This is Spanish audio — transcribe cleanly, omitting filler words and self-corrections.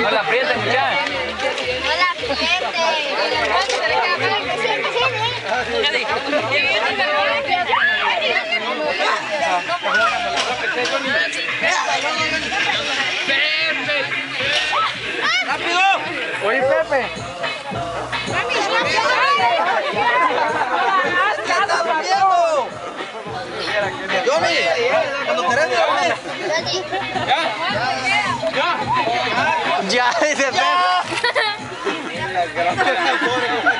la aprieten, muchachos. No la ¡Rápido! Oye, Pepe. Johnny, cuando querés, Johnny. Ya, dice Pepe.